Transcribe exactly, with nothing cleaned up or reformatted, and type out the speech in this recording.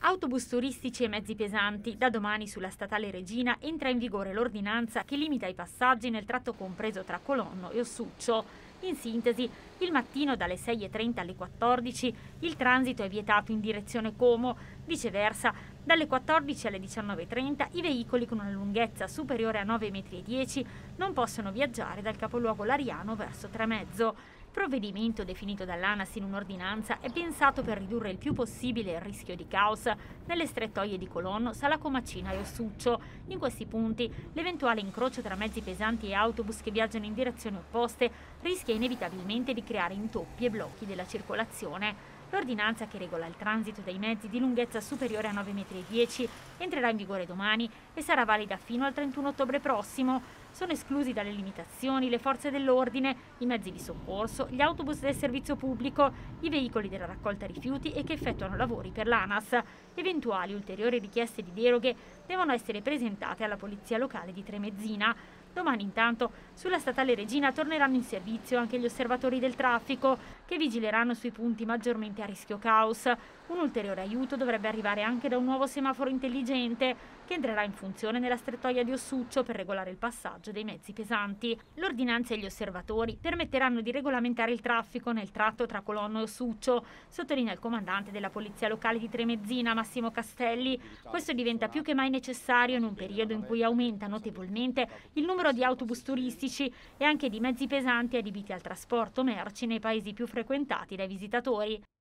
Autobus turistici e mezzi pesanti. Da domani sulla statale Regina entra in vigore l'ordinanza che limita i passaggi nel tratto compreso tra Colonno e Ossuccio. In sintesi, il mattino dalle sei e trenta alle quattordici il transito è vietato in direzione Como, viceversa dalle quattordici alle diciannove e trenta i veicoli con una lunghezza superiore a nove virgola dieci metri non possono viaggiare dal capoluogo lariano verso Tremezzo. Il provvedimento definito dall'ANAS in un'ordinanza è pensato per ridurre il più possibile il rischio di caos nelle strettoie di Colonno, Salacomacina e Ossuccio. In questi punti l'eventuale incrocio tra mezzi pesanti e autobus che viaggiano in direzioni opposte rischia inevitabilmente di creare intoppi e blocchi della circolazione. L'ordinanza che regola il transito dei mezzi di lunghezza superiore a nove virgola dieci metri entrerà in vigore domani e sarà valida fino al trentuno ottobre prossimo. Sono esclusi dalle limitazioni le forze dell'ordine, i mezzi di soccorso, gli autobus del servizio pubblico, i veicoli della raccolta rifiuti e che effettuano lavori per l'ANAS. Eventuali ulteriori richieste di deroghe devono essere presentate alla Polizia Locale di Tremezzina. Domani intanto sulla statale Regina torneranno in servizio anche gli osservatori del traffico che vigileranno sui punti maggiormente a rischio caos. Un ulteriore aiuto dovrebbe arrivare anche da un nuovo semaforo intelligente che entrerà in funzione nella strettoia di Ossuccio per regolare il passaggio dei mezzi pesanti. L'ordinanza e gli osservatori permetteranno di regolamentare il traffico nel tratto tra Colonno e Ossuccio, sottolinea il comandante della Polizia Locale di Tremezzina, Massimo Castelli. Questo diventa più che mai necessario in un periodo in cui aumenta notevolmente il numero di autobus turistici e anche di mezzi pesanti adibiti al trasporto merci nei paesi più frequentati dai visitatori.